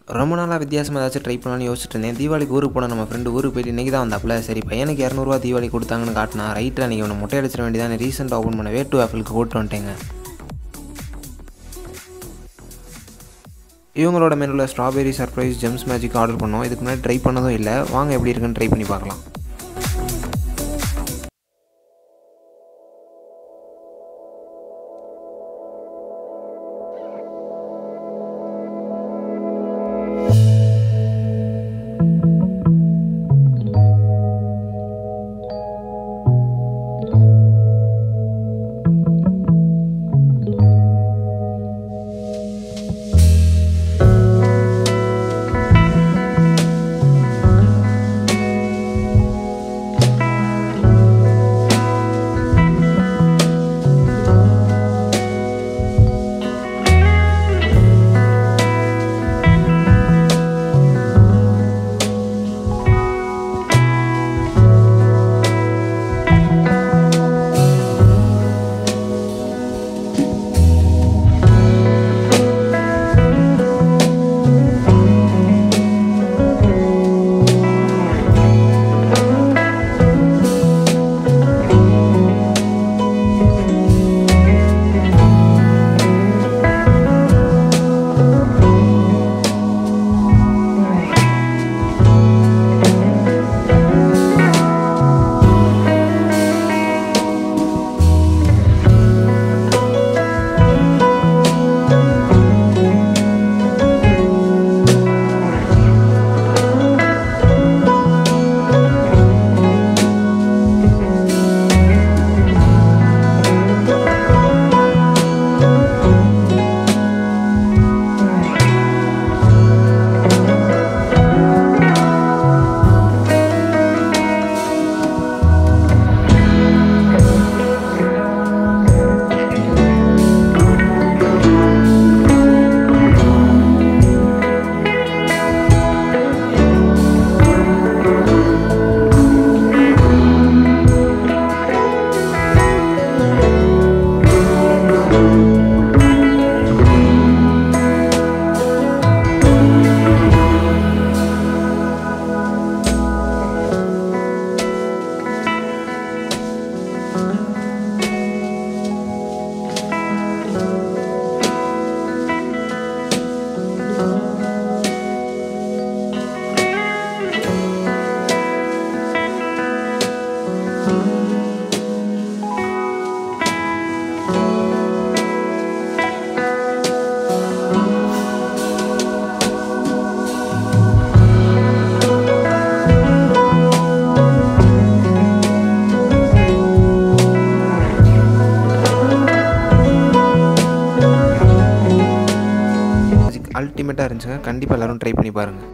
ரொம்ப நாளாக வித்தியாசமாக ஏதாச்சும் ட்ரை பண்ணலான்னு யோசிச்சுட்டு இருந்தேன். தீபாவளிக்கு ஊருக்கு போன நம்ம ஃப்ரெண்டு ஊருக்கு போயிட்டு இன்றைக்கி தான் வந்தாப்புல. சரி பையனுக்கு 200 தீபாவளி கொடுத்தாங்கன்னு காட்டினா ரைட்டில் அன்றைக்கி ஒன்று மொட்டை அடிச்சிட வேண்டியதான். ரீசெண்டாக ஓப்பன் பண்ண வே2 ஆப்பிளுக்கு கூப்பிட்டு வந்துட்டேங்க. இவங்களோட மெனுவில் strawberry surprise gems magic order பண்ணோம். இதுக்கு முன்னாடி ட்ரை பண்ணதும் இல்லை. வாங்க எப்படி இருக்குன்னு ட்ரை பண்ணி பார்க்கலாம். அல்டிமேட்டாக இருந்துச்சுங்க. கண்டிப்பாக எல்லோரும் ட்ரை பண்ணி பாருங்கள்.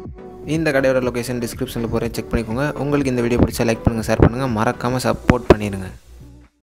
இந்த கடையோட லொக்கேஷன் டிஸ்கிரிப்ஷனில் போகிறேன், செக் பண்ணிக்கோங்க. உங்களுக்கு இந்த வீடியோ பிடிச்சா லைக் பண்ணுங்கள், ஷேர் பண்ணுங்கள், மறக்காமல் சப்போர்ட் பண்ணிடுங்க.